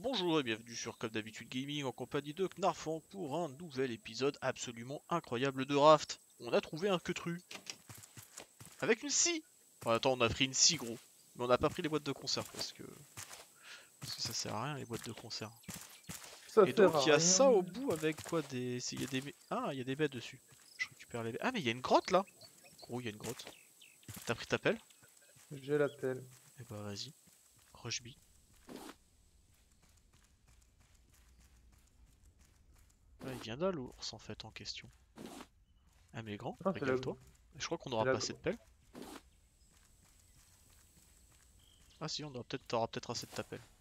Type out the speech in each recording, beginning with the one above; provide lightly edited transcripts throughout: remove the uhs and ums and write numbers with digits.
Bonjour et bienvenue sur Comme d'habitude Gaming en compagnie de Knarfan pour un nouvel épisode absolument incroyable de Raft. On a trouvé un queutru avec une scie. Enfin, attends, on a pris une scie gros, mais on n'a pas pris les boîtes de conserve parce que ça sert à rien les boîtes de conserve. Ça Et sert donc il y à a rien. ça au bout avec quoi des... Il y a des... Ah, il y a des baies dessus. Je récupère les baies. Ah mais il y a une grotte là. Gros, il y a une grotte. T'as pris ta pelle? J'ai la pelle. Eh bah vas-y, rush B. Là, il vient là l'ours en fait en question. Ah mais grand, Ah, régale-toi. Je crois qu'on c'est aura la... pas assez de pelle. Ah si, on aura t'auras peut-être assez de ta pelle.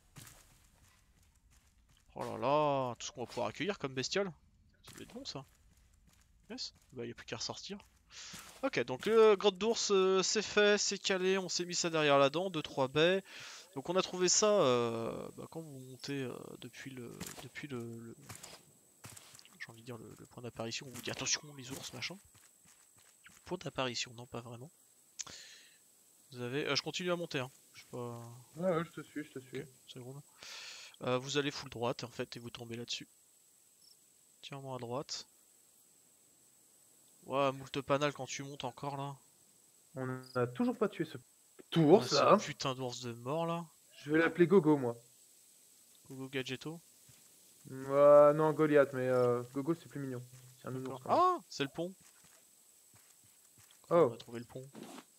Oh là là, tout ce qu'on va pouvoir accueillir comme bestiole. Ça va être bon ça. Yes. Bah y a plus qu'à ressortir. Ok, donc le grotte d'ours c'est fait, c'est calé, on s'est mis ça derrière la dent, 2-3 baies. Donc on a trouvé ça quand vous montez depuis le j'ai envie de dire le point d'apparition, on vous dit attention les ours machin. Point d'apparition, non pas vraiment. Vous avez. Je continue à monter hein. Je sais pas. Ouais, ouais, je te suis, je te suis. Ok, c'est gros. Vous allez full droite en fait et vous tombez là-dessus. Tiens-moi à droite. Ouais, moult panal quand tu montes encore là. On a toujours pas tué ce Ouais, ours ce là. putain d'ours de mort là. Je vais l'appeler Gogo moi. Gogo Gadgetto. Non, Goliath, mais Gogo c'est plus mignon. C'est un nounours D'accord. quand même. Ah, c'est le pont. On Oh, a trouvé le pont.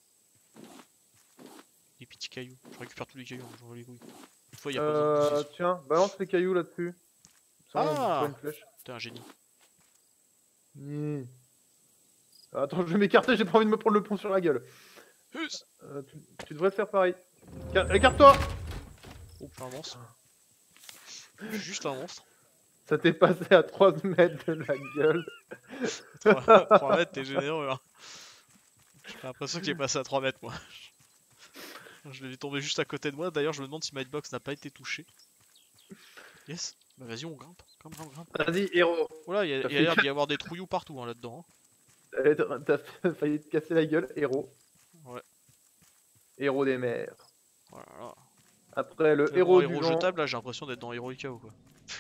Les petits cailloux. Je récupère tous les cailloux, j'en veux les couilles. Une fois, y a pas besoin de bousiller. tiens, balance les cailloux là-dessus. Ça, on bouge pas Ah, une flèche. t'es un génie. Ni. Attends, je vais m'écarter, j'ai pas envie de me prendre le pont sur la gueule. Hus. Tu devrais faire pareil. Écarte-toi. Oh, je suis un monstre. Je suis juste un monstre. Ça t'est passé à 3 mètres de la gueule. 3 mètres, t'es généreux hein. J'ai l'impression qu'il est passé à 3 mètres moi. Je l'ai tombé juste à côté de moi. D'ailleurs, je me demande si ma hitbox n'a pas été touchée. Yes. Bah vas-y, on grimpe. Grimpe. Vas-y, héros. Oh là, il y a T'as l'air fait- d'y avoir des trouilloux partout hein, là-dedans. T'as failli te casser la gueule, héros. Ouais. Héros des mers. Voilà. Après, le Tellement héros du héros vent. jetable, là, j'ai l'impression d'être dans Heroica ou quoi.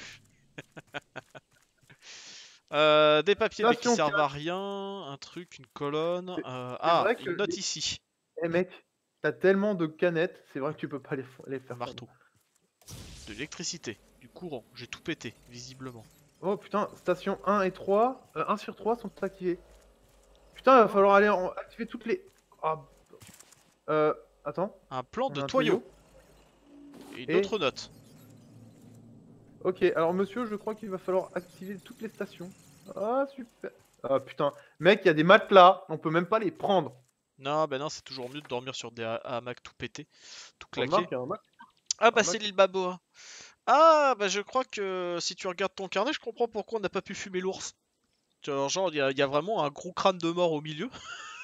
Des papiers mais qui Station servent 4. à rien, un truc, une colonne. C'est Ah, vrai que. une note ici. Eh mec, t'as tellement de canettes, c'est vrai que tu peux pas les Un faire fondre. marteau. De l'électricité, du courant. J'ai tout pété, visiblement. Oh putain, station 1 et 3. 1 sur 3 sont activés. Putain, il va falloir aller activer toutes les. Ah. Euh. Attends, Un plan on de a un toyau. tuyau. Et une Et. autre note. Ok, alors monsieur, je crois qu'il va falloir activer toutes les stations. Ah, super. Ah putain, mec, il y a des matelas, on peut même pas les prendre. Non, bah non, c'est toujours mieux de dormir sur des hamacs tout pété, tout claqué. Remarque, il y a Ah bah un c'est mat- l'île Baboa. Ah bah je crois que si tu regardes ton carnet, je comprends pourquoi on n'a pas pu fumer l'ours. Genre, il y a vraiment un gros crâne de mort au milieu.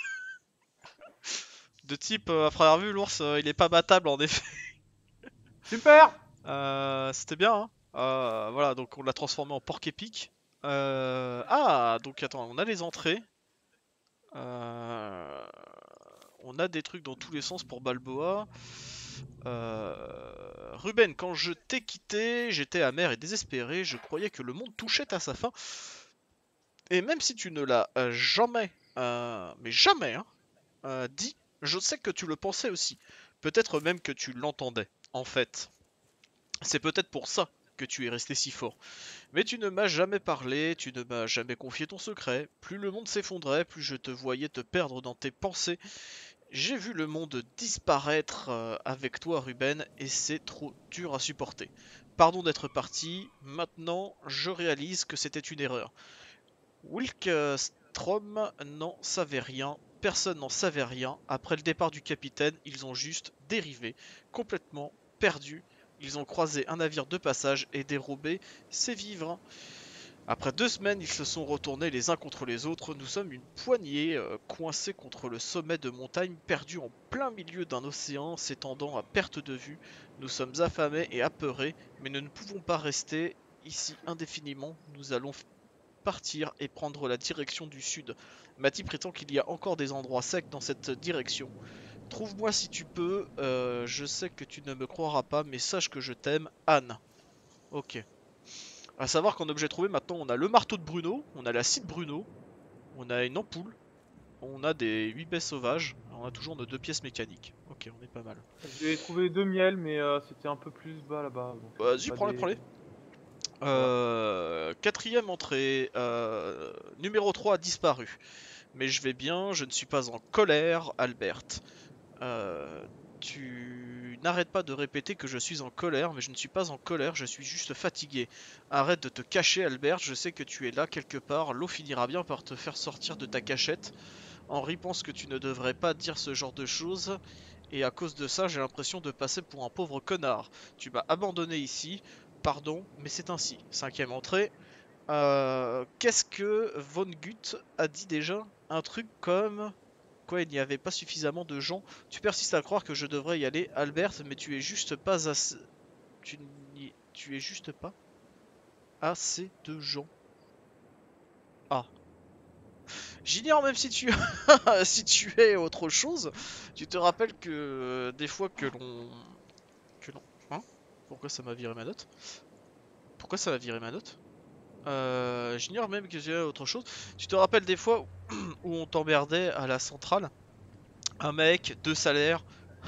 De type, après avoir vu l'ours, il est pas battable en effet. Super. C'était bien, hein. Voilà, donc on l'a transformé en porc épic. Ah, donc attends, on a les entrées. Euh, on a des trucs dans tous les sens pour Balboa. Ruben, quand je t'ai quitté, j'étais amer et désespéré. Je croyais que le monde touchait à sa fin. Et même si tu ne l'as jamais, mais jamais, hein, dit, je sais que tu le pensais aussi. Peut-être même que tu l'entendais. En fait, c'est peut-être pour ça que tu es resté si fort. Mais tu ne m'as jamais parlé, tu ne m'as jamais confié ton secret. Plus le monde s'effondrait, plus je te voyais te perdre dans tes pensées. J'ai vu le monde disparaître avec toi, Ruben, et c'est trop dur à supporter. Pardon d'être parti, maintenant je réalise que c'était une erreur. Wilkstrom n'en savait rien, personne n'en savait rien. Après le départ du capitaine, ils ont juste dérivé, complètement perdus. Ils ont croisé un navire de passage et dérobé ses vivres. Après 2 semaines, ils se sont retournés les uns contre les autres. Nous sommes une poignée, coincés contre le sommet de montagnes, perdus en plein milieu d'un océan s'étendant à perte de vue. Nous sommes affamés et apeurés, mais nous ne pouvons pas rester ici indéfiniment. Nous allons partir et prendre la direction du sud. Matty prétend qu'il y a encore des endroits secs dans cette direction. Trouve-moi si tu peux, je sais que tu ne me croiras pas, mais sache que je t'aime, Anne. Ok. À savoir qu'en objet trouvé, maintenant, on a le marteau de Bruno, on a la scie de Bruno, on a une ampoule, on a des 8 baies sauvages, on a toujours nos 2 pièces mécaniques. Ok, on est pas mal. J'ai trouvé 2 miels, mais c'était un peu plus bas là-bas, donc c'était Vas-y, pas prends-les, des... prends-les. Voilà. Quatrième entrée, numéro 3 a disparu. Mais je vais bien, je ne suis pas en colère, Albert. Euh, Tu n'arrêtes pas de répéter que je suis en colère, mais je ne suis pas en colère, je suis juste fatigué. Arrête de te cacher, Albert, je sais que tu es là quelque part, l'eau finira bien par te faire sortir de ta cachette. Henri pense que tu ne devrais pas dire ce genre de choses, et à cause de ça, j'ai l'impression de passer pour un pauvre connard. Tu m'as abandonné ici, pardon, mais c'est ainsi. Cinquième entrée. Qu'est-ce que Von Gutt a dit déjà? Un truc comme... Quoi, il n'y avait pas suffisamment de gens. Tu persistes à croire que je devrais y aller, Albert, mais tu es juste pas assez... Tu es juste pas assez de gens. Ah. J'ignore même si tu... si tu es autre chose. Tu te rappelles que des fois que l'on... Que l'on... Hein? Pourquoi ça m'a viré ma note? Pourquoi ça m'a viré ma note? J'ignore même que tu es autre chose. Tu te rappelles des fois où on t'emmerdait à la centrale? Un mec, 2 salaires.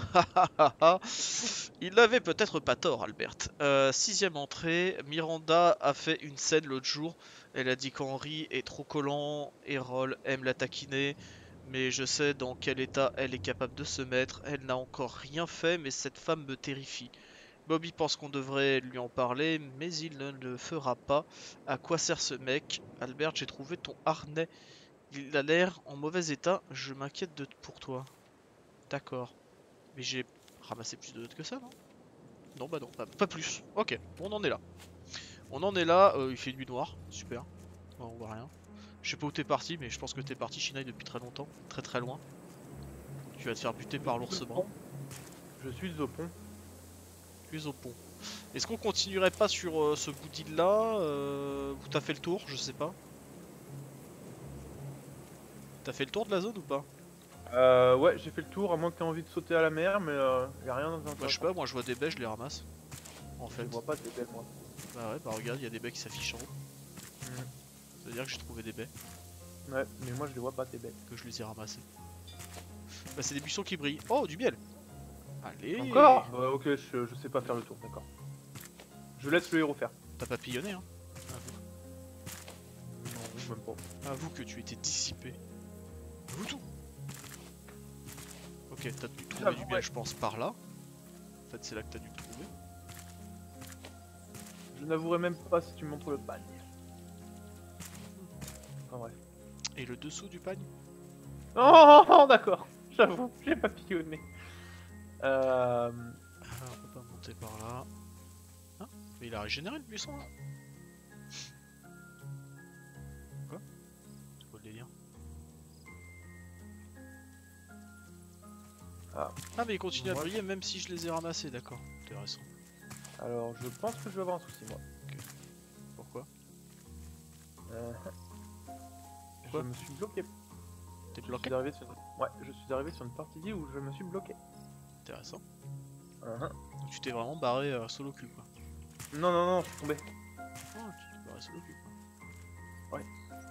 Il n'avait peut-être pas tort, Albert. Sixième entrée, Miranda a fait une scène l'autre jour. Elle a dit qu'Henri est trop collant, Errol aime la taquiner, mais je sais dans quel état elle est capable de se mettre. Elle n'a encore rien fait, mais cette femme me terrifie. Bobby pense qu'on devrait lui en parler, mais il ne le fera pas. À quoi sert ce mec? Albert, j'ai trouvé ton harnais. Il a l'air en mauvais état. Je m'inquiète pour toi. D'accord. Mais j'ai ramassé plus de notes que ça, non? Non, bah non, pas plus. Ok, on en est là. On en est là, il fait nuit noire, super. Ouais, on voit rien. Je sais pas où t'es parti, mais je pense que t'es parti Shinaï depuis très longtemps, très très loin. Tu vas te faire buter par l'ours brun. Je suis au pont. Tu es au pont. Est-ce qu'on continuerait pas sur ce bout d'île là ou t'as fait le tour, je sais pas. T'as fait le tour de la zone ou pas? Ouais, j'ai fait le tour, à moins que t'aies envie de sauter à la mer, mais y a rien Bah je sais d'intéressant. pas, moi je vois des baies, je les ramasse. En Je fait. les vois pas, t'es belle, moi. Bah ouais, bah regarde, il y a des baies qui s'affichent en haut. Ça veut dire que j'ai trouvé des baies, Ouais, mais moi je les vois pas, t'es belle. que je les ai ramassées. Bah c'est des buissons qui brillent. Oh, du miel. Allez. Encore ok, je sais pas faire le tour, d'accord. Je laisse le héros faire. T'as papillonné, hein? Non, même pas. Avoue que tu étais dissipé. Avoue tout. Ok, t'as dû trouver du miel, je pense, par là. En fait, c'est là que t'as dû le trouver. Je n'avouerai même pas si tu me montres le pagne. Enfin bref. Et le dessous du pagne? Oh, d'accord. J'avoue, j'ai papillonné. Ah, on peut pas monter par là. Hein? Mais il a régénéré le buisson là. Quoi? C'est quoi le délire? Ah mais il continue à briller même si je les ai ramassés, d'accord. Intéressant. Alors, je pense que je vais avoir un souci, moi. Ok. Pourquoi? Je me suis bloqué. T'es bloqué? Ouais, je suis arrivé sur une partie où je me suis bloqué. Intéressant. Uh-huh. Donc tu t'es vraiment barré solo cul quoi. Non, non, non, je suis tombé. Oh, tu t'es barré solo cul quoi. Ouais.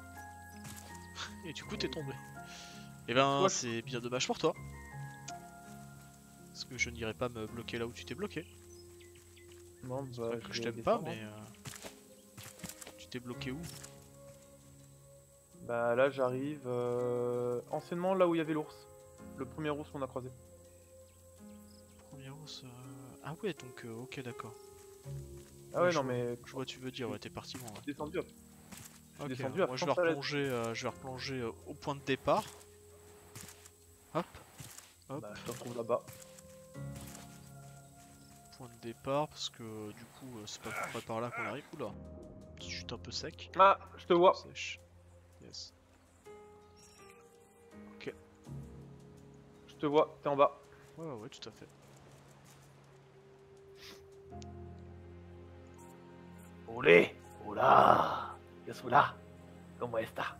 Et du coup t'es tombé. Et ben Ouais. c'est bien dommage pour toi. Parce que je n'irai pas me bloquer là où tu t'es bloqué. Non, C'est bah, pas que je vais t'aime pas, descendre, mais tu t'es bloqué où? Bah là, j'arrive anciennement là où il y avait l'ours. Le premier ours qu'on a croisé. Premier ours. Ah ouais, donc ok, d'accord. Ah ouais, je non, vois. mais Je vois, tu veux dire, ouais, t'es parti loin. Ouais. descendu. Je suis Ok, descendu à moi je vais Frontalet. replonger, au point de départ. Hop, hop, Bah, je te retrouve là-bas. point de départ, parce que du coup, c'est pas tout près par là qu'on arrive. Oula, petite chute un peu sec. Ah, je te vois. Sèche. Yes. Ok, Je te vois, t'es en bas. ouais, ouais, ouais, tout à fait. Olé, hola, yo soy là. ¿Cómo está?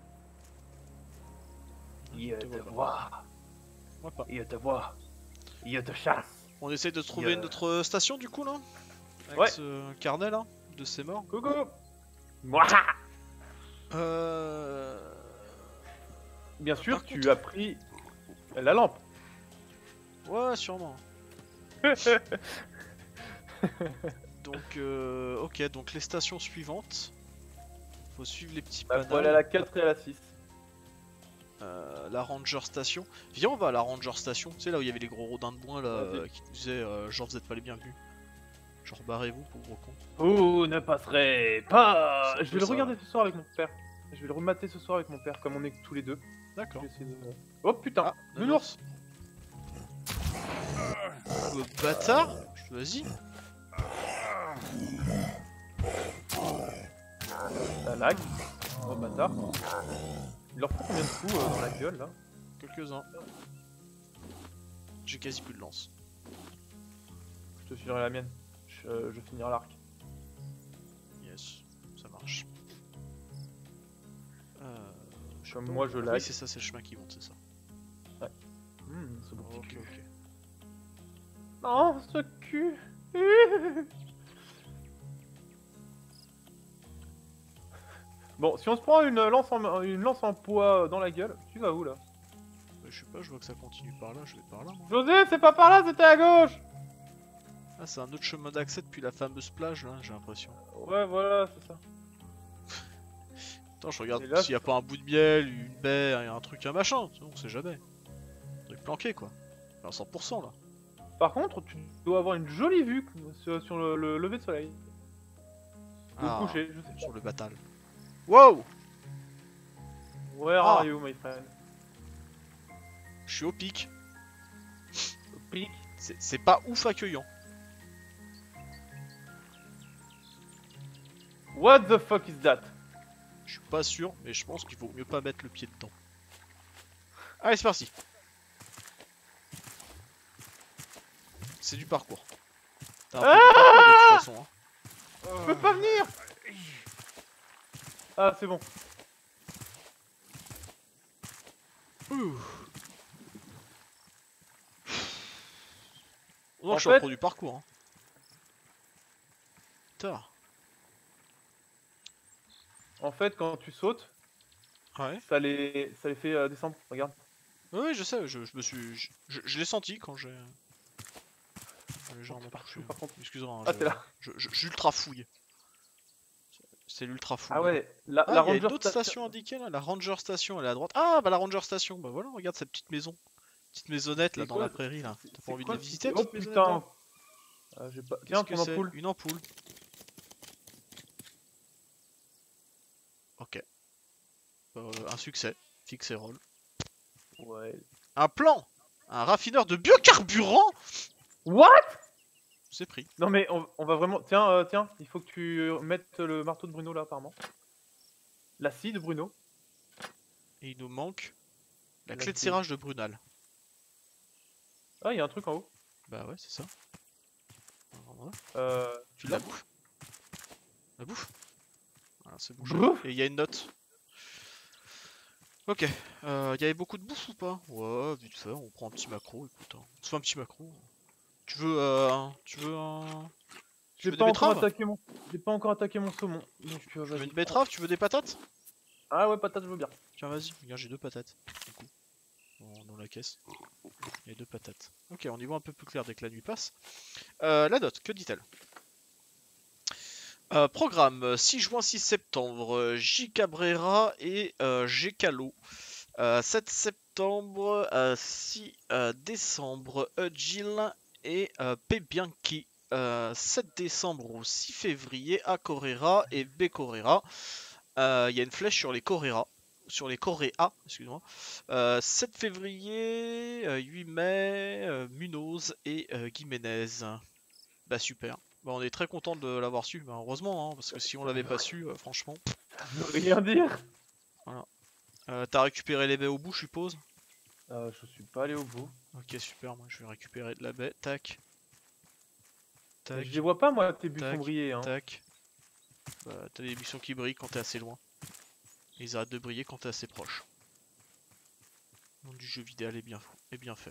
Je te vois. Moi pas. Je te vois. Je te chasse. On essaye de trouver Yeah. notre station du coup là? Avec Ouais. ce carnet là? de ces morts. Coucou. Mouah. Euh... Bien sûr, Par tu contre- as pris la lampe. Ouais, sûrement. Donc, ok, donc les stations suivantes. Faut suivre les petits Bah, faut aller à panneaux. la 4 et à la 6. La Ranger Station. Viens, on va à la Ranger Station. Tu sais, là où il y avait les gros rodins de bois là, Vas-y. qui nous disaient genre vous êtes pas les bienvenus. Genre barrez-vous, pauvre con. Vous ne passerez pas. C'est un Je peu vais le ça, regarder ouais. ce soir avec mon père. Je vais le remater ce soir avec mon père, comme on est tous les deux. D'accord. Je vais essayer de... Oh putain, Ah, nounours. Bâtard. Vas-y. Ça lag. Oh bâtard. Il leur faut combien de coups dans la gueule là? Quelques-uns. J'ai quasi plus de lance. Je te filerai la mienne. Je finirai l'arc. Yes, ça marche. Je sais Comme pas moi où- je Oui, lag. c'est ça, c'est le chemin qui monte, c'est ça. Ce beau petit Ok, cul. ok. Non, ce cul. Bon, si on se prend une lance en poids dans la gueule, tu vas où là? Je sais pas, je vois que ça continue par là, je vais par là moi. José, c'est pas par là, c'était à gauche. Ah, c'est un autre chemin d'accès depuis la fameuse plage là, j'ai l'impression. Ouais, voilà, c'est ça. Attends, je regarde Et là, s'il y a pas un bout de miel, une baie, un truc, un machin, on sait jamais. On est planqué quoi. À 100% là. Par contre, tu dois avoir une jolie vue sur le lever de soleil. Ou le Ah, coucher, je sais sur le batal. Wow! pas. Where Ah. are you, my friend? Je suis au pic. Pic. C'est pas ouf accueillant. What the fuck is that? Je suis pas sûr, mais je pense qu'il vaut mieux pas mettre le pied dedans. Allez, c'est parti. C'est du parcours. T'as un peu de parcours de toute façon. Hein. Je peux pas venir. Ah, c'est bon. Ouh. Non, En je suis en fait- pro du parcours. Hein. Putain. En fait, quand tu sautes, Ouais. ça les fait descendre. Regarde. Oui, je sais, je me suis. Je l'ai senti quand j'ai. Les gens m'ont touché. Par contre. Excuse-moi, hein, Ah, t'es là. j'ultra fouille. C'est l'ultra fouille. Ah ouais, la Ah, il y a Ranger une autre station indiquée là, la Ranger Station, elle est à droite. Ah, bah la Ranger Station, bah voilà, regarde cette petite maison. Petite maisonnette là C'est dans quoi, la prairie là. T'as pas envie de quoi la ce- visiter, Oh petite maisonnette putain. là J'ai pas... Qu'est-ce Tiens, que ton c'est ampoule. Une ampoule. Ok. Un succès. Fixe et roll. Ouais. Un plan. Un raffineur de biocarburant. What? C'est pris. Non mais on va vraiment... Tiens, tiens, il faut que tu mettes le marteau de Bruno là apparemment. La scie de Bruno. Et il nous manque la La clé de clé. serrage de Brunal. Ah, il y a un truc en haut. Bah ouais, c'est ça. Alors, voilà. Tu là. la bouffes. La bouffe. Voilà, c'est bon. Bouffe. Et il y a une note. Ok. Il y avait beaucoup de bouffe ou pas? Ouais, vite fait, on prend un petit macro, écoute. Hein. On se fait un petit macro. Tu veux un... Tu veux un... Tu J'ai veux pas des encore betteraves? attaqué mon... J'ai pas encore attaqué mon saumon. Donc Tu veux vas-y. une betterave? Tu veux des patates? Ah ouais, patate, je veux bien. Tiens, vas-y. Regarde, j'ai 2 patates. Du coup. Dans la caisse. Il y a 2 patates. Ok, on y voit un peu plus clair dès que la nuit passe. La note, que dit-elle? Programme 6 juin 6 septembre, J Cabrera et G Calo. 7 septembre, 6 décembre, Jill et P Bianchi. 7 décembre au 6 février, A Correra et B Correra. Il y a une flèche sur les Correra. Sur les Correa, excuse-moi. 7 février, 8 mai, Munoz et Guiménez. Bah super. Bah, on est très content de l'avoir su, bah, heureusement, hein, parce que si on l'avait pas su, franchement. Ça veut rien dire. T'as récupéré les baies au bout, je suppose? Je suis pas allé au bout. Ok, super, moi je vais récupérer de la baie. Tac. Tac, Je les vois pas moi, tes buissons tac, brillés. Hein. tac. Bah, t'as des buissons qui brillent quand t'es assez loin. Et ils arrêtent de briller quand t'es assez proche. Le nom du jeu vidéo est bien fait.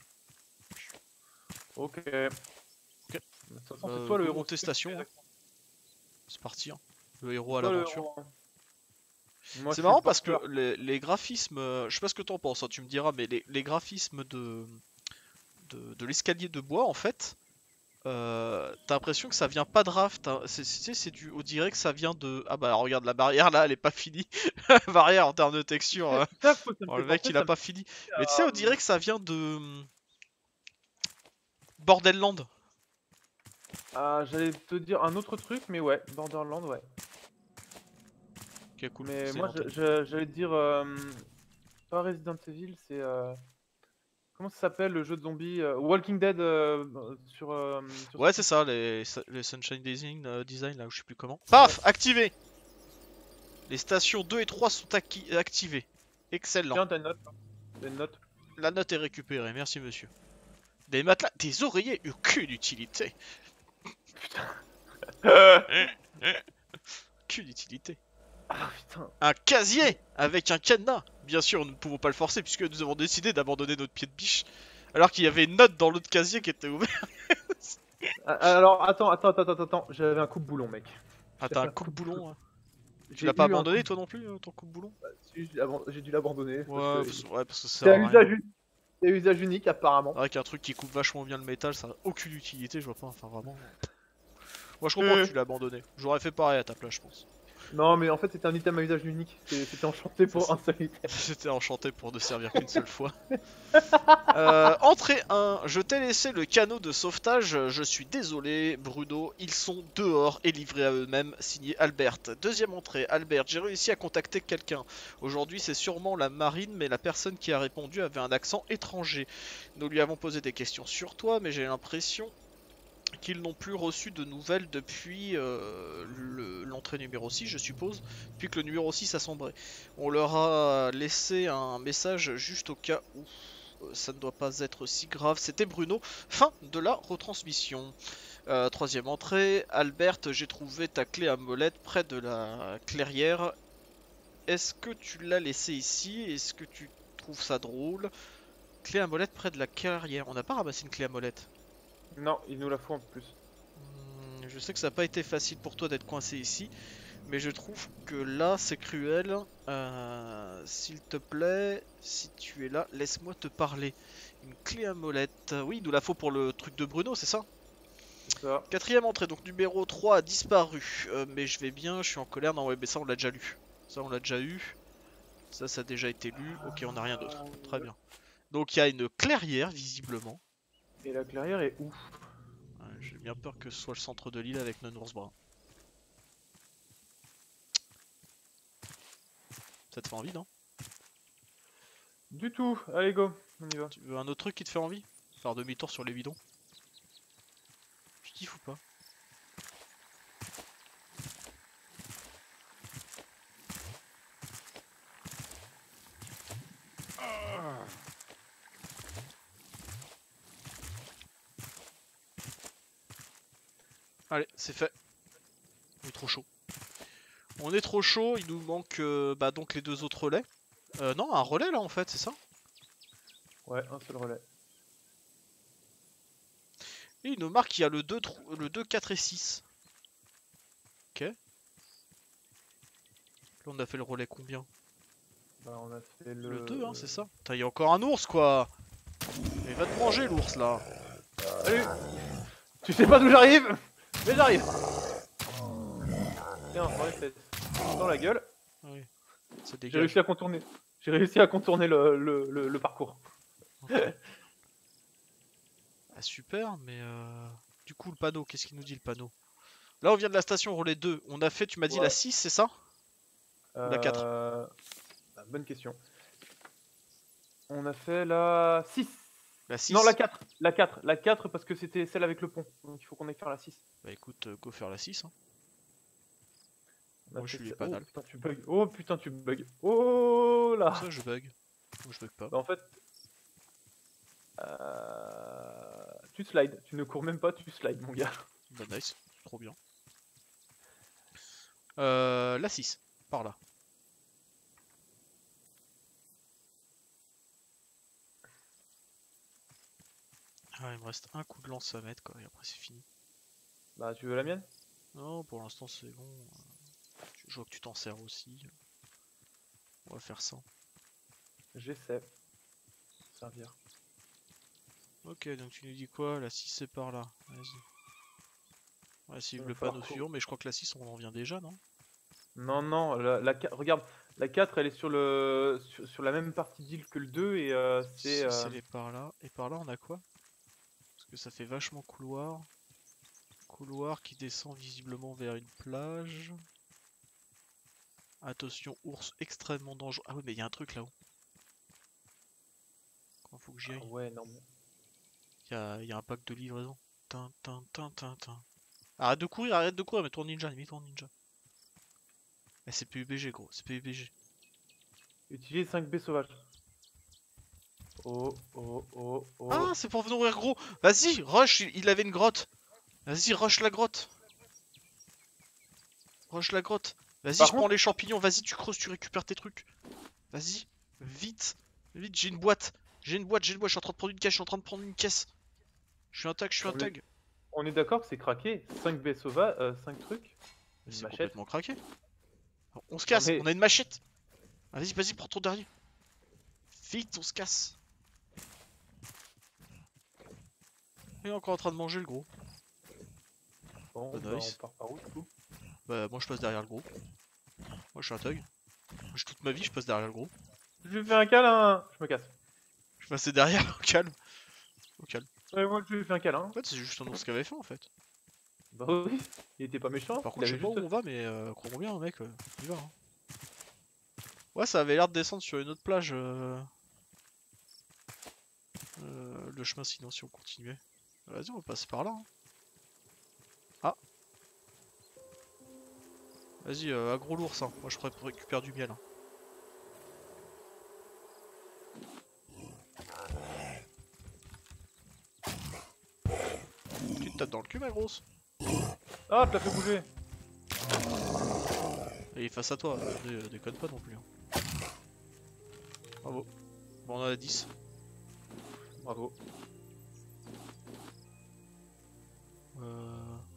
Ok. De toute façon, c'est toi le héros. Contestation. Hein. C'est parti, hein. Le héros à Toi, l'aventure. Moi, C'est je suis marrant le parce que porteur. les graphismes, je sais pas ce que t'en penses, hein, tu me diras, mais les graphismes de l'escalier de bois, en fait, t'as l'impression que ça vient pas de Raft, hein. C'est du, on dirait que ça vient de... Ah bah regarde, la barrière là, elle est pas finie. La barrière en termes de texture, Tu sais à quoi ça me bon, fait le mec penser? il a Ça me pas fait fini. penser Mais tu sais, à... on dirait que ça vient de Borderland. J'allais te dire un autre truc, mais ouais, Borderland, ouais. Ok, cool, Mais c'est moi, noté. j'allais te dire... pas Resident Evil, c'est... comment ça s'appelle le jeu de zombies? Walking Dead sur Ouais, c'est Switch. ça, les Sunshine Design, là, où je sais plus comment. Paf, activé. Les stations 2 et 3 sont activées. Excellent. Tiens, t'as une note, là. T'as une note. La note est récupérée, merci monsieur. Des matelas, des oreillers, aucune utilité. Aucune utilité. Ah putain. Un casier avec un cadenas. Bien sûr, nous ne pouvons pas le forcer puisque nous avons décidé d'abandonner notre pied de biche. Alors qu'il y avait une note dans l'autre casier qui était ouverte. Alors, attends. J'avais un coupe-boulon, mec. Ah, t'as un J'avais un coupe-boulon. coupe-boulon, hein. Tu J'ai l'as pas eu un abandonné coupe. toi non plus, ton coupe-boulon? Si, j'ai dû l'abandonner parce Ouais, que ouais, parce que ça c'est sert un à rien. usage, c'est un usage unique apparemment. C'est vrai qu'un truc qui coupe vachement bien le métal, ça a aucune utilité, je vois pas, enfin vraiment. Moi je comprends que Euh, tu l'as abandonné. J'aurais fait pareil à ta place, je pense. Non, mais en fait, c'était un item à usage unique. C'était enchanté C'est pour ça. un seul item. J'étais enchanté pour ne servir qu'une seule fois. Entrée 1, je t'ai laissé le canot de sauvetage, je suis désolé Bruno, ils sont dehors et livrés à eux-mêmes, signé Albert. Deuxième entrée, Albert, j'ai réussi à contacter quelqu'un. Aujourd'hui c'est sûrement la marine, mais la personne qui a répondu avait un accent étranger. Nous lui avons posé des questions sur toi, mais j'ai l'impression qu'ils n'ont plus reçu de nouvelles depuis l'entrée numéro 6, je suppose, depuis que le numéro 6 a sombré. On leur a laissé un message juste au cas où ça ne doit pas être si grave. C'était Bruno. Fin de la retransmission. Troisième entrée. Albert, j'ai trouvé ta clé à molette près de la clairière. Est-ce que tu l'as laissée ici? Est-ce que tu trouves ça drôle? Clé à molette près de la clairière. On n'a pas ramassé une clé à molette. Non, il nous la faut en plus. Je sais que ça n'a pas été facile pour toi d'être coincé ici. Mais je trouve que là, c'est cruel. S'il te plaît, si tu es là, laisse-moi te parler. Une clé à molette. Oui, il nous la faut pour le truc de Bruno, c'est ça? C'est ça. Quatrième entrée, donc numéro 3 a disparu. Mais je vais bien, je suis en colère. Non, ouais, mais ça, on l'a déjà lu. Ça, on l'a déjà eu. Ça a déjà été lu. Ok, on n'a rien d'autre. Très bien. Donc, il y a une clairière, visiblement. Et la clairière est où? Ouais, j'ai bien peur que ce soit le centre de l'île avec Nounours Brun. Ça te fait envie, non? Du tout. Allez, go. On y va. Tu veux un autre truc qui te fait envie? Faire demi-tour sur les bidons? Tu kiffes ou pas? Allez, c'est fait. On est trop chaud. On est trop chaud, il nous manque bah, donc les deux autres relais. Non, un relais là en fait, c'est ça? Ouais, un seul relais. Et il nous marque qu'il y a le 2, 4 et 6. Ok. Là on a fait le relais combien? Bah, on a fait Le le... 2, hein, c'est ça? Putain, il y a encore un ours quoi! Mais va te manger l'ours là! Salut. Tu sais pas d'où j'arrive? Mais j'arrive. Tiens, dans les fesses. Dans la gueule. Oui, ça J'ai dégage. réussi à contourner. J'ai réussi à contourner le parcours. Ah super, mais du coup le panneau, qu'est-ce qu'il nous dit le panneau? Là on vient de la station relais 2. On a fait, tu m'as dit la Ouais. 6, c'est ça? Ou la 4? Bonne question. On a fait la 6. La 6? Non, la 4. La 4. La 4 parce que c'était celle avec le pont. Donc il faut qu'on aille faire la 6. Bah écoute, go faire la 6. Hein. On a Moi je fait suis ça. banal. Oh putain, tu bugs. Oh putain, tu bugs. Oh là. Ça je bug. Ou je bug pas. Bah, en fait, tu slides. Tu ne cours même pas, tu slides, mon gars. Bah nice, trop bien. La 6, par là. Ah, il me reste un coup de lance à mettre quoi, et après c'est fini. Bah, tu veux la mienne? Non, pour l'instant c'est bon. Je vois que tu t'en sers aussi. On va faire ça. J'essaie. Servir. Ok, donc tu nous dis quoi? La 6 c'est par là. Vas-y. On va suivre Il va le falloir panneau suivant, mais je crois que la 6 on en vient déjà, non? Non, non, regarde, la 4 elle est sur la même partie d'île que le 2 et c'est. 6 elle est par là. Et par là on a quoi? Parce que ça fait vachement couloir. Couloir qui descend visiblement vers une plage. Attention, ours extrêmement dangereux. Ah oui, mais il y a un truc là-haut. Quand faut que j'y Ah aille? ouais, non, mais. Il y a un pack de livraison. Tin, tin, tin, tin, tin. Arrête de courir, mets-toi en ninja, mets-toi en ninja. Eh, c'est PUBG gros, c'est PUBG. Utilise 5B sauvage. Oh, oh, oh, Ah, oh. c'est pour nourrir gros. Vas-y, rush, il avait une grotte. Vas-y, rush la grotte. Rush la grotte. Vas-y, Par je prends contre, les champignons, vas-y, tu creuses, tu récupères tes trucs. Vas-y, vite, vite, j'ai une boîte. J'ai une boîte, je suis en train de prendre une caisse, je suis en train de prendre une caisse. Je suis un tag, je suis un on est, tag. on est d'accord que c'est craqué. 5B sauvage, 5 trucs. Mais Une c'est machette. complètement craqué. On se Non casse, on mais. a une machette. Vas-y, vas-y, prends ton dernier. Vite, on se casse. Il est encore en train de manger le gros. Bon, Bah, bah on nice. part par où du coup? Bah, moi je passe derrière le gros. Moi je suis un thug. Moi, toute ma vie je passe derrière le gros. Je lui fais un câlin. Je me casse. Je passais derrière, au calme. Au calme. Ouais, moi je lui fais un câlin. En fait, c'est juste un ours qui avait faim en fait. Bah oui, il était pas méchant. Par Il contre, je sais avait pas juste. où on va, mais crois-moi bien, mec, on y va. Hein. Ouais, ça avait l'air de descendre sur une autre plage. Le chemin, sinon, si on continuait. Vas-y, on va passer par là. Hein. Ah, vas-y, aggro l'ours. Hein. Moi, je récupère du miel. Hein. Tu te tapes dans le cul, ma grosse. Ah, tu l'as fait bouger. Et il est face à toi, déconne pas non plus. Hein. Bravo. Bon, on en a 10. Bravo. Euh...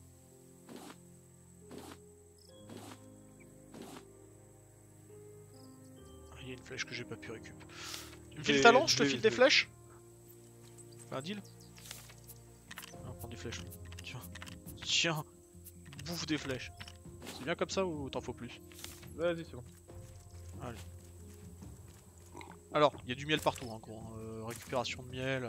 Il y a une flèche que j'ai pas pu récupérer. Tu me files talent, je te file des flèches. Un deal. On prend des flèches. Tiens. Tiens. Bouffe des flèches. C'est bien comme ça ou t'en faut plus? Vas-y, c'est bon. Allez. Alors, il y a du miel partout, hein, gros. Récupération de miel.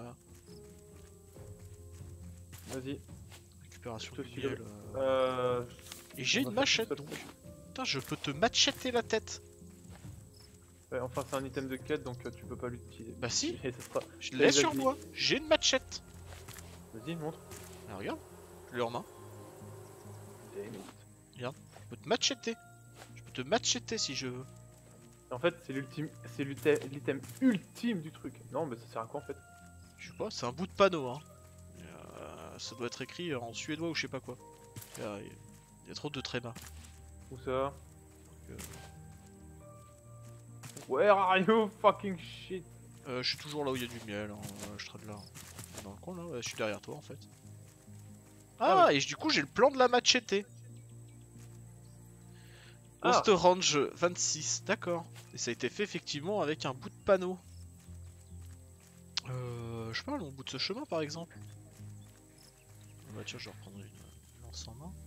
Vas-y. Récupération Je de te file. miel. Et j'ai on une va faire machette tout donc. ça. Putain, je peux te machetter la tête. Ouais, enfin, c'est un item de quête donc tu peux pas l'utiliser. Bah si, Et ça sera. je l'ai sur Vas-y. moi. J'ai une machette. Vas-y, montre. Ah, regarde, je l'ai en main. Damn it. Je peux te machetter. Je peux te machetter si je veux. En fait, c'est l'item ultime du truc. Non, mais ça sert à quoi en fait? Je sais pas, c'est un bout de panneau. Hein. Ça doit être écrit en suédois ou je sais pas quoi. Il y a trop de trémas. Où ça? Euh, Where are you fucking shit? je suis toujours là où il y a du miel. Hein. Je traîne là. Dans le coin là, ouais, je suis derrière toi en fait. Ah, Ah et du coup j'ai le plan de la machetter. Host Range 26, d'accord. Et ça a été fait effectivement avec un bout de panneau. Je sais pas, allons au bout de ce chemin par exemple. Bah tiens, je vais reprendre une lance en main.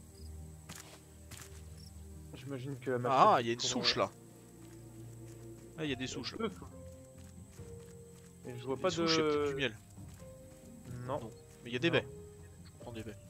J'imagine que la machette. Ah, il y a une souche là. Ah, il y a des souches là. Deux souches. Et je vois Des pas souches, il y a peut-être du de. miel. Non. Non. Mais il y a des Non. baies. Je prends des baies.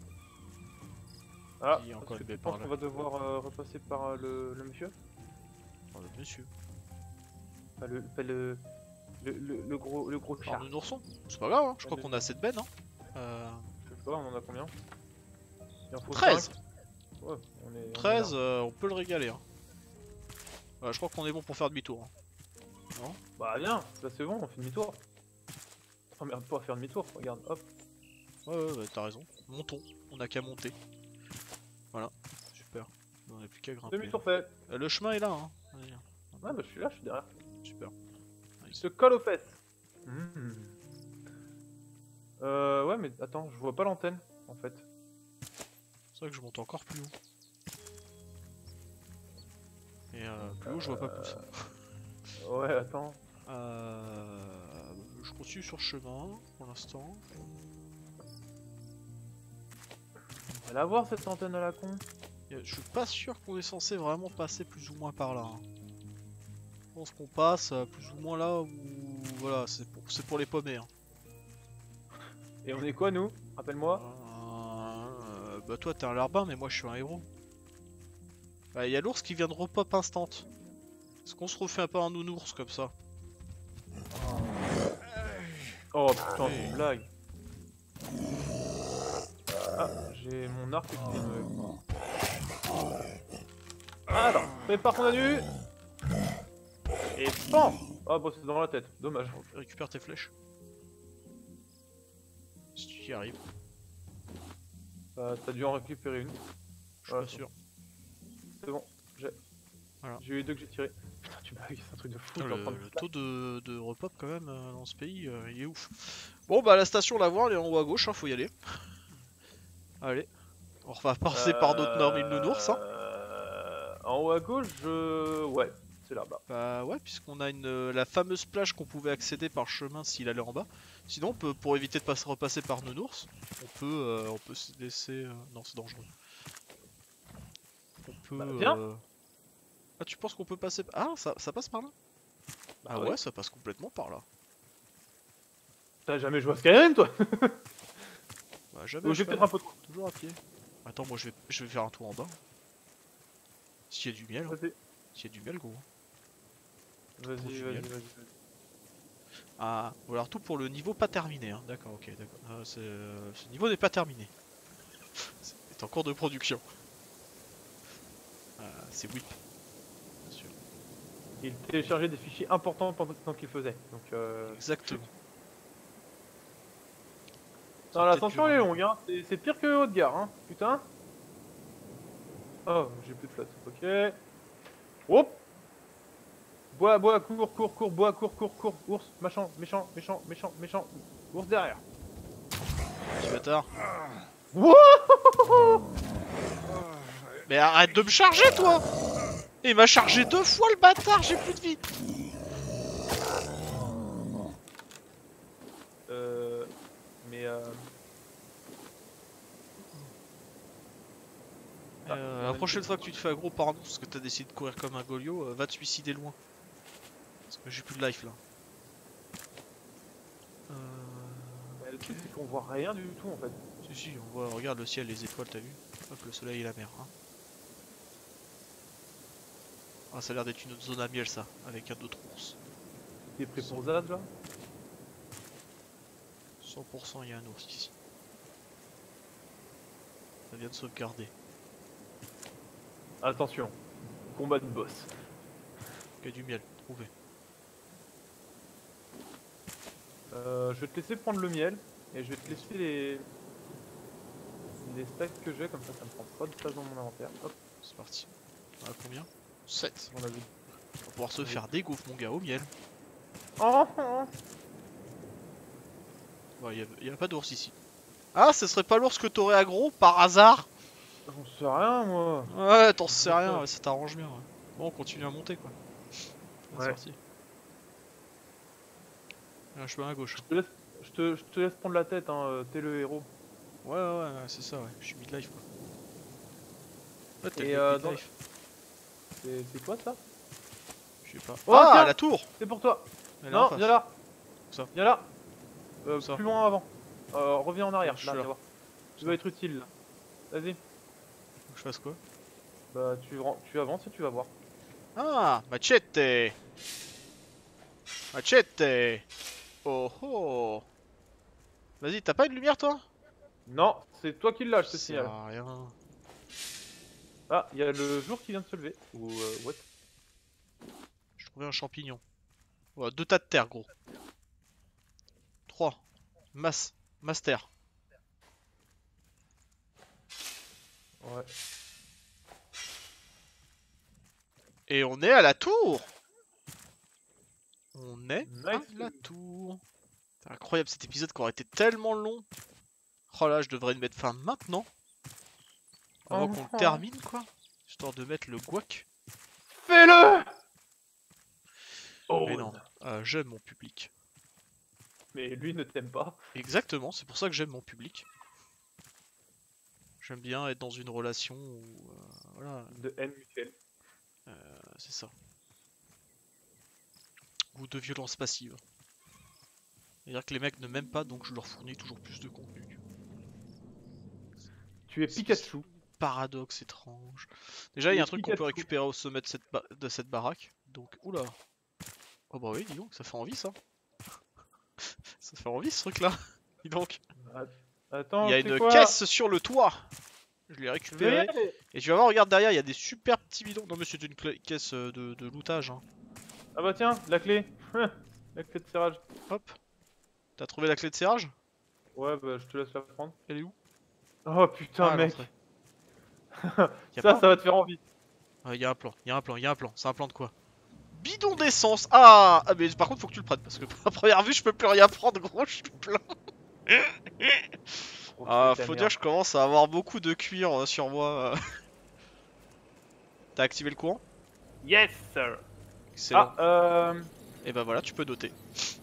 Ah, Il y a encore est-ce une que baie tu par penses là. qu'on va devoir repasser par le monsieur? Oh, monsieur. Enfin, le gros Par chat. le nourson. C'est pas grave, hein. Je crois qu'on a assez de bennes. Hein. Je sais pas, on en a combien? Il en faut 13 5. Ouais, on est 13, large. on peut le régaler. Hein. Je crois qu'on est bon pour faire demi-tour. Hein. Non? Bah viens, là c'est bon, on fait demi-tour. Oh merde, pas faire demi-tour, regarde, hop. Ouais, t'as raison. Montons. On a qu'à monter. Voilà. Super. On a plus qu'à grimper. Demi-tour fait. Le chemin est là. Hein. Vas-y. Ouais, bah je suis là, je suis derrière. Super. Il se colle aux fesses. Mmh. Ouais, mais attends, je vois pas l'antenne en fait. C'est vrai que je monte encore plus haut. Et plus haut, je vois pas plus. Ouais, attends. Je continue sur le chemin pour l'instant. On va la voir cette antenne à la con. Je suis pas sûr qu'on est censé vraiment passer plus ou moins par là. Hein. Je pense qu'on passe plus ou moins là où... Voilà, c'est pour les paumés. Hein. Et on est quoi nous? Rappelle-moi. Bah toi t'es un larbin mais moi je suis un héros. Bah y'a l'ours qui vient de repop instant. Est-ce qu'on se refait un peu un nounours comme ça? Oh putain, c'est une blague. Ah, j'ai mon arc qui vient de... Alors, prépare ton anu. Et pan. Ah bon, c'est dans la tête, dommage. Récupère tes flèches. Si tu y arrives. T'as dû en récupérer une. Je suis pas sûr. C'est bon, j'ai. Voilà. J'ai eu les deux que j'ai tirés. Putain, tu bugs, c'est un truc de fou. Putain, t'es en train de le taux de repop quand même dans ce pays, il est ouf. Bon bah la station la voir, elle est en haut à gauche, hein, faut y aller. Allez, on va passer par d'autres normes îles nounours. Hein. En haut à gauche, ouais, c'est là-bas. Bah ouais, puisqu'on a la fameuse plage qu'on pouvait accéder par chemin s'il allait en bas. Sinon, on peut, pour éviter de repasser par nounours, on peut se laisser... Non, c'est dangereux. On peut... Bah, viens. Ah, tu penses qu'on peut passer... Ah, ça passe par là? Bah, Ah ouais, ouais, ça passe complètement par là. T'as jamais joué à Skyrim, toi? Bah jamais. Ou j'ai peut-être un peu trop. Toujours à pied. Attends, moi je vais faire un tour en bas. S'il y a du miel. Hein. Vas-y, S'il y a du miel, gros. vas-y. Ah, ou alors tout pour le niveau pas terminé. Hein. D'accord, ok, d'accord. Ce niveau n'est pas terminé. C'est en cours de production. C'est whip. Bien sûr. Il téléchargeait des fichiers importants pendant qu'il faisait. Donc, Exactement. non, l'ascension elle est longue, hein. C'est pire que Haute-Gare, hein. Putain. Oh, j'ai plus de flotte. Ok. Hop. Bois, cours, bois, cours. Ours, méchant. Ours derrière. Petit bâtard. Wouah. Mais arrête de me charger, toi! Il m'a chargé 2 fois le bâtard, j'ai plus de vie! Mais la prochaine fois que tu te fais aggro par un ours parce que t'as décidé de courir comme un golio, va te suicider loin. Parce que j'ai plus de life là. le truc c'est qu'on voit rien du tout en fait. Si, on voit, regarde le ciel, les étoiles, t'as vu? Hop, le soleil et la mer. Hein. Ah, ça a l'air d'être une autre zone à miel ça, avec un autre ours. T'es prêt pour Zaz là? 100% il y a un ours ici. Ça vient de sauvegarder. Attention, combat de boss. Il y a du miel, trouvé. Je vais te laisser prendre le miel et je vais te laisser les stacks que j'ai, comme ça me prend pas de place dans mon inventaire. Hop, C'est parti. On a combien? 7. on a vu. On va pouvoir se faire des gaufres mon gars au miel. Oh, Ouais, y a pas d'ours ici. Ah, ce serait pas l'ours que t'aurais aggro par hasard? j'en sais rien moi. Ouais, t'en sais rien, ouais, ça t'arrange bien. Ouais. Bon, on continue à monter quoi. Ouais. Sorti. Là, je suis à gauche. Je te laisse prendre la tête, hein, t'es le héros. Ouais, c'est ça, ouais. Je suis mid-life quoi. Ouais, t'es Et mid-life. c'est quoi ça? Je sais pas. Oh, Ah, tiens, la tour! c'est pour toi. Elle est en Non, face. viens là. Où ça? Viens là. Où ça? Plus loin avant. Reviens en arrière. Je suis Là, là. viens voir. Tu vas être utile là. Vas-y. Faut que je fasse quoi? Bah tu avances et tu vas voir. Ah, machete! Machete! Oh oh! Vas-y, t'as pas une lumière toi? Non, c'est toi qui l'as, je te Ça signale. sert à rien. Ah, il y a le jour qui vient de se lever. Ou what? J'ai trouvé un champignon. Ouais, 2 tas de terre, gros. 3. Master. Ouais. Et on est à la tour! On est à Nice. la tour. C'est incroyable cet épisode qui aurait été tellement long. Oh là, je devrais y mettre fin maintenant. Avant qu'on le termine, quoi. Histoire de mettre le guac. Fais-le! Mais non, j'aime mon public. Mais lui ne t'aime pas. Exactement, c'est pour ça que j'aime mon public. J'aime bien être dans une relation où... voilà, De haine mutuelle. c'est ça. Ou de violence passive. C'est-à-dire que les mecs ne m'aiment pas, donc je leur fournis toujours plus de contenu. Tu es Pikachu. Paradoxe étrange. Déjà, il y a un truc qu'on peut Pikachu. récupérer au sommet de cette baraque. Donc, oula. Oh bah oui, dis donc, ça fait envie ça. Ça fait envie ce truc-là. Dis donc. Attends, Il y a c'est une quoi? caisse sur le toit. Je l'ai récupérée. Veuillez- Et tu vas voir, regarde derrière, il y a des super petits bidons. Non mais c'est une caisse de lootage. Hein. Ah bah tiens, la clé. La clé de serrage. Hop. T'as trouvé la clé de serrage? Ouais, bah je te laisse la prendre. Elle est où? Oh putain, Ah, à mec. l'entrée. Ça va te faire envie. Il y a un plan, il y a un plan, il y a un plan. C'est un plan de quoi? Bidon d'essence. Ah, mais par contre faut que tu le prennes parce que à première vue je peux plus rien prendre, gros, je suis plein. Ah, faut dire que je commence à avoir beaucoup de cuir sur moi. T'as activé le courant? Yes, sir. Excellent. Ah, Et bah voilà, tu peux noter.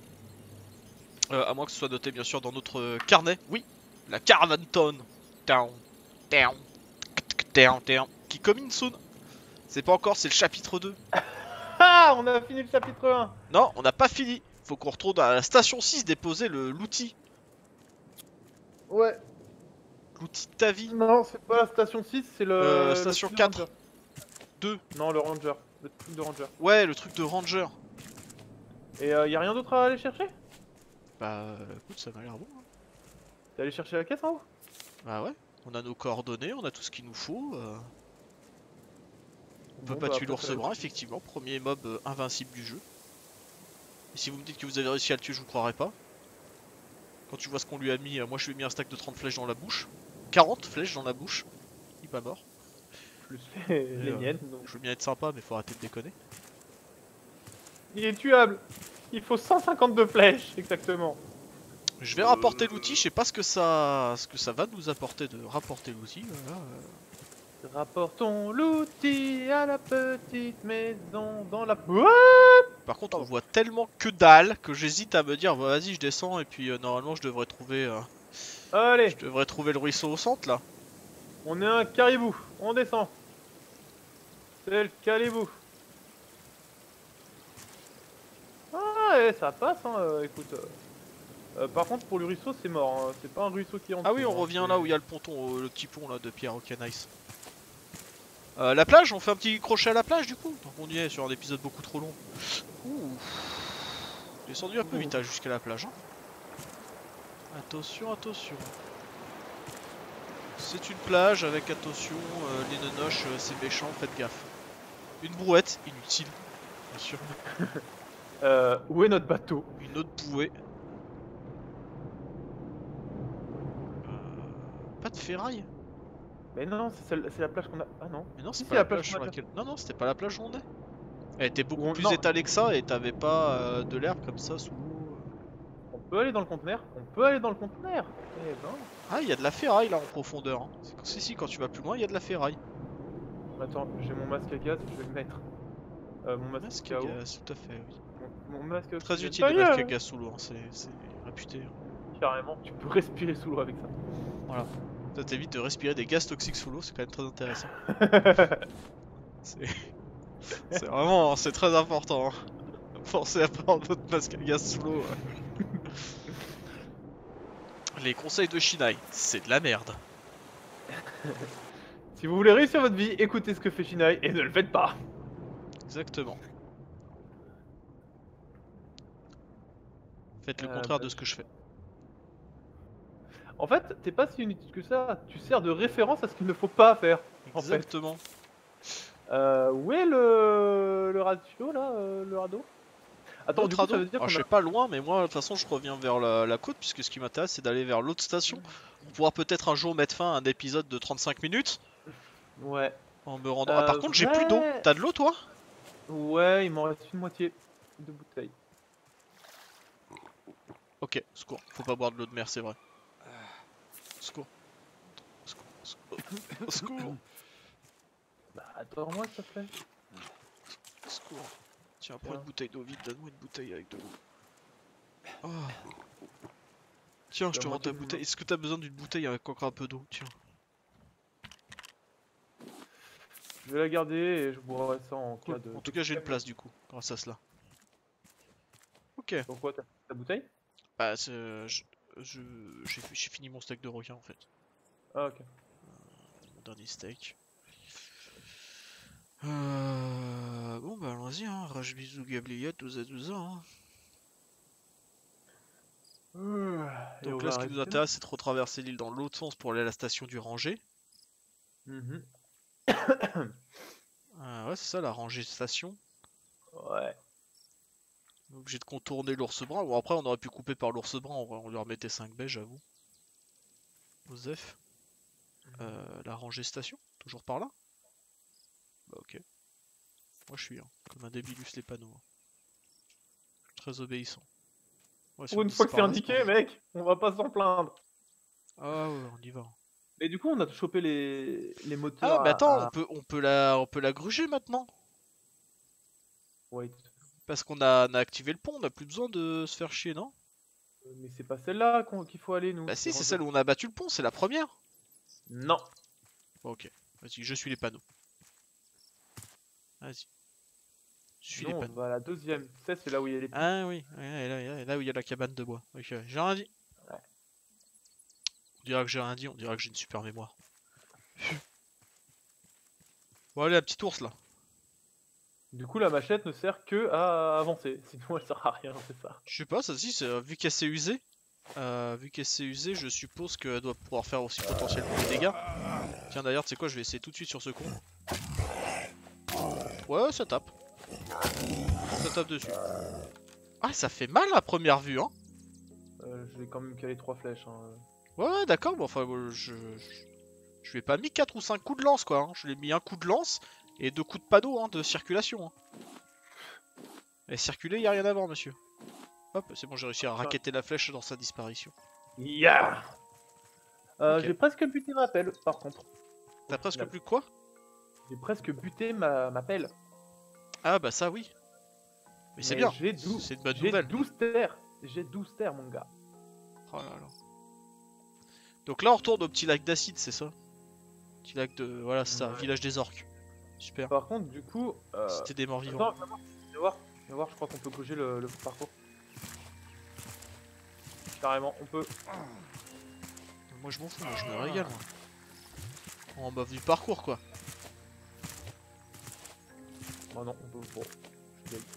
À moins que ce soit noté bien sûr dans notre carnet. Oui, la Caravanton. Down, down, down, down. Qui coming soon. C'est pas encore, c'est le chapitre 2. Ah, on a fini le chapitre 1. Non, on n'a pas fini. Faut qu'on retourne à la station 6 déposer l'outil. Ouais. L'outil de ta vie. Non, c'est pas la station 6, c'est le... Station le 4. Ranger. 2. Non, le Ranger. Le truc de Ranger. Ouais, le truc de ranger. Et y a rien d'autre à aller chercher? Bah écoute, ça m'a l'air bon. Hein. T'es allé chercher la caisse en haut? Bah ouais, on a nos coordonnées, on a tout ce qu'il nous faut. On peut Bon, pas bah, tuer après, l'ours ça- brun, effectivement, premier mob invincible du jeu. Et si vous me dites que vous avez réussi à le tuer, je vous croirais pas. Quand tu vois ce qu'on lui a mis, moi je lui ai mis un stack de 30 flèches dans la bouche. 40 flèches dans la bouche. Il est pas mort. Plus les miennes, donc. Je veux bien être sympa, mais faut arrêter de déconner. Il est tuable. Il faut 152 flèches, exactement. Je vais rapporter l'outil, je sais pas ce que ça va nous apporter de rapporter l'outil. Voilà. Rapportons l'outil à la petite maison dans la... What? Par contre, on voit tellement que dalle que j'hésite à me dire, bah, vas-y, je descends et puis normalement je devrais trouver, Allez, le ruisseau au centre là. on est un caribou. On descend. C'est le caribou. Ah, ouais, ça passe, hein, écoute. Par contre, pour le ruisseau, c'est mort. Hein. C'est pas un ruisseau qui est en Ah oui, dessous, on hein, revient c'est- là où il y a le ponton, le petit pont là de pierre. Ok, nice. La plage, on fait un petit crochet à la plage du coup. Tant qu'on y est sur un épisode beaucoup trop long. Ouh. Descendu un peu vite jusqu'à la plage. Hein. Attention, attention. C'est une plage avec attention, les nenoches, c'est méchant, faites gaffe. Une brouette, inutile, bien sûr. Où est notre bateau? Une autre bouée. Pas de ferraille? Mais non, c'est la plage qu'on a... Ah non. Mais non, c'est Si, pas la plage sur laquelle... Non, non, c'était pas la plage où on est. Elle était beaucoup Où on- plus non. étalée que ça et t'avais pas de l'herbe comme ça sous l'eau. On peut aller dans le conteneur. On peut aller dans le conteneur. Eh ben... Ah, il y a de la ferraille là en profondeur. Hein. Si, quand tu vas plus loin, il y a de la ferraille. Attends, j'ai mon masque à gaz, je vais le mettre. Mon masque, Masque à à KO. gaz, tout à fait, oui. Mon masque à Très oxygène. utile le masque à gaz sous l'eau, hein. C'est réputé. Hein. Carrément, tu peux respirer sous l'eau avec ça. Voilà. Ça t'évite de respirer des gaz toxiques sous l'eau, c'est quand même très intéressant. C'est vraiment, c'est très important. Hein. Pensez à prendre votre masque à gaz sous l'eau. Les conseils de Shinai, c'est de la merde. Si vous voulez réussir votre vie, écoutez ce que fait Shinai et ne le faites pas. Exactement. Faites le contraire de ce que je fais. En fait, t'es pas si inutile que ça. Tu sers de référence à ce qu'il ne faut pas faire. En fait. Exactement. Où est le radio là, le radeau? Attends, L'autre du coup, radeau ça veut dire Alors, qu'on je a... sais pas loin, mais moi de toute façon je reviens vers la côte puisque ce qui m'intéresse c'est d'aller vers l'autre station pour pouvoir peut-être un jour mettre fin à un épisode de 35 minutes Ouais. en me rendant. Ah, par contre, j'ai plus d'eau. ouais. T'as de l'eau toi? Ouais, il m'en reste une moitié de bouteille. Ok, secours. Faut pas boire de l'eau de mer, c'est vrai. Secours. Secours. Au secours. Bah attends-moi s'il te plaît. Au secours. Tiens, prends une bouteille d'eau vite, donne-moi une bouteille avec de l'eau. Oh. Tiens, je te rends ta bouteille. Est-ce que t'as besoin d'une bouteille avec encore un peu d'eau? Tiens. Je vais la garder et je boirai ça en Cool. cas de... En tout cas, j'ai une place du coup, grâce à cela. Ok. Donc quoi, ta bouteille? Bah, j'ai fini mon steak de requin en fait. Ah ok. Mon dernier steak. Bon bah allons-y, hein. Rage bisous gabliat, 12 à 12 ans. Hein. Et Donc on là, va ce qui nous arrêter. intéresse, c'est de retraverser l'île dans l'autre sens pour aller à la station du Ranger. Mhm. Ouais, c'est ça, la Ranger station. Ouais. Obligé de contourner l'ours brun. Bon, après, on aurait pu couper par l'ours brun, on lui remettait 5 baies, j'avoue. Osef. La Ranger station, toujours par là. Bah, ok. Moi, je suis comme un débilus les panneaux. Hein. Je suis très obéissant. Ouais, si Pour on une dit fois que c'est par là, indiqué, mec, on va pas s'en plaindre. Ah ouais, on y va. Et du coup, on a chopé les Ah, moteurs mais attends, à... on peut la gruger maintenant. Wait. Parce on a activé le pont, on a plus besoin de se faire chier, non? Mais c'est pas celle-là qu'il faut aller, nous. Bah si, c'est celle où on a battu le pont, c'est la première. Non. Bon, ok, vas-y, je suis les panneaux. Vas-y. Suis Non, les on panneaux. va à la deuxième. C'est là où il y a les... Ah oui, là où il y a la cabane de bois. Ok, j'ai rien dit. Ouais. On dirait que j'ai rien dit, on dirait que j'ai une super mémoire. Bon allez, la petite ours là. Du coup, la machette ne sert que à avancer. Sinon, elle sert à rien, c'est ça. Je sais pas, ça si, vu qu'elle s'est usée. Vu qu'elle s'est usée, je suppose qu'elle doit pouvoir faire aussi potentiellement des dégâts. Tiens d'ailleurs, tu sais quoi, je vais essayer tout de suite sur ce con. Ouais, ça tape. Ça tape dessus. Ah, ça fait mal à première vue, hein. Je vais quand même caler 3 flèches. Hein. Ouais, d'accord, bon, enfin, je lui ai pas mis 4 ou 5 coups de lance, quoi. Hein. Je lui ai mis un coup de lance et 2 coups de panneau hein, de circulation. Hein. Et circuler, y a rien à voir, monsieur. Hop, c'est bon, j'ai réussi à raqueter la flèche dans sa disparition. Yeah. Ok. J'ai presque buté ma pelle, par contre. T'as presque plus que quoi? J'ai presque buté ma pelle. Ah bah ça oui. Mais c'est bien, c'est une bonne nouvelle. J'ai 12 terres. J'ai 12 terres, mon gars. Oh là là. Donc là on retourne au petit lac d'acide, c'est ça? Petit lac de... Voilà, c'est ça, Ouais. village des orques. Super. Par contre, du coup... C'était des morts vivants. Attends, viens voir, je crois qu'on peut corriger le parcours. Carrément, on peut... Moi je m'en fous, moi je me régale moi. En mode du parcours quoi. Oh non, on peut... Bon, je suis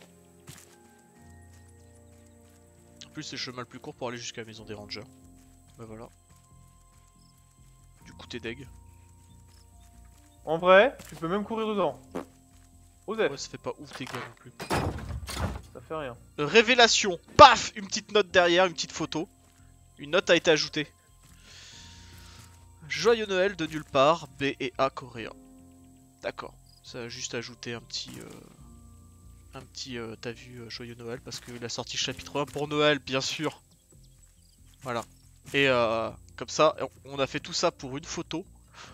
En plus c'est le chemin le plus court pour aller jusqu'à la maison des rangers. Bah voilà. Du coup t'es deg. En vrai, tu peux même courir dedans. Osef, Ouais, ça fait pas ouf tes gars non plus. ça fait rien. Révélation. Paf, une petite note derrière, une petite photo. Une note a été ajoutée. Joyeux Noël de nulle part, B et A coréen. D'accord. Ça a juste ajouté un petit... t'as vu, Joyeux Noël, parce qu'il a sorti chapitre 1 pour Noël, bien sûr. Voilà. Et comme ça, on a fait tout ça pour une photo.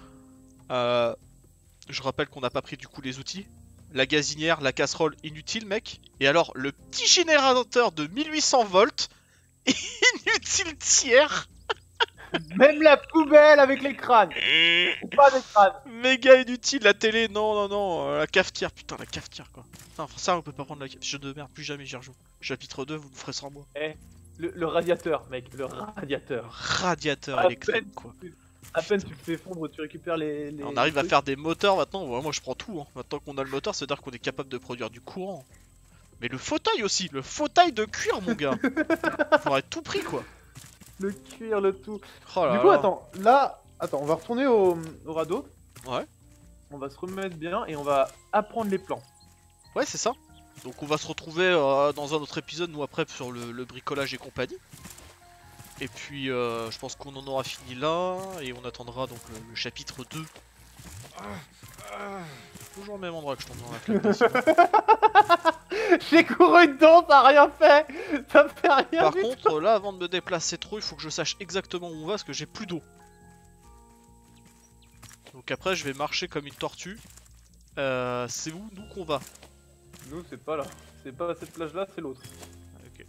Je rappelle qu'on n'a pas pris du coup les outils. La gazinière, la casserole, inutile mec. Et alors, le petit générateur de 1800 volts, inutile tiers. Même la poubelle avec les crânes. Ou pas des crânes. Méga inutile, la télé, non, non, non, la cafetière, putain, la cafetière quoi. Non, ça on peut pas prendre la cafetière, je de merde, plus jamais j'y rejoue. Chapitre 2, vous le ferez sans moi. Le radiateur, mec, le radiateur. Radiateur À électrique quoi. À peine tu le fais fondre, tu récupères les On arrive à trucs. faire des moteurs maintenant, ouais, moi je prends tout. Hein. Maintenant qu'on a le moteur, c'est-à-dire qu'on est capable de produire du courant. Mais le fauteuil aussi, le fauteuil de cuir mon gars. Faudrait tout pris quoi. Le cuir, le tout. Oh là Du coup, là. attends, là, on va retourner au radeau. Ouais. On va se remettre bien et on va apprendre les plans. Ouais, c'est ça. Donc on va se retrouver dans un autre épisode, nous après, sur le bricolage et compagnie. Et puis je pense qu'on en aura fini là, et on attendra donc le chapitre 2. Toujours au même endroit que je tombe dans la flaque d'acide. J'ai couru dedans, ça a rien fait. Ça me fait rien. Par du tout. contre, là, avant de me déplacer trop, il faut que je sache exactement où on va, parce que j'ai plus d'eau. Donc après, je vais marcher comme une tortue. C'est où, nous, qu'on va? Nous, c'est pas là. C'est pas cette plage-là, c'est l'autre. Ok.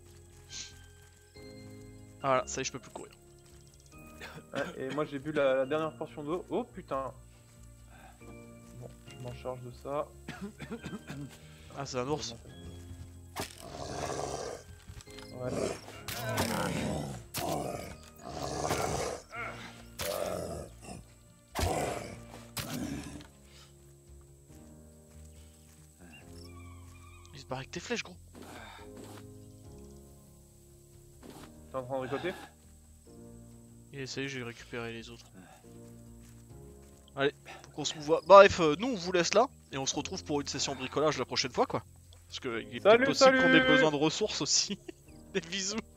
Voilà, ça y est, je peux plus courir. Ouais, et moi, j'ai bu la dernière portion d'eau. Oh putain. Bon, je m'en charge de ça. Ah, c'est un ours. Ouais. Il se barre avec tes flèches, gros. T'es en train de ricoter? Et ça y est, j'ai récupéré les autres. Allez, faut qu'on se mouvoie. Bref, nous on vous laisse là, et on se retrouve pour une session bricolage la prochaine fois, quoi. Parce qu'il est peut-être Salut, possible qu'on ait salut besoin de ressources aussi. Des bisous.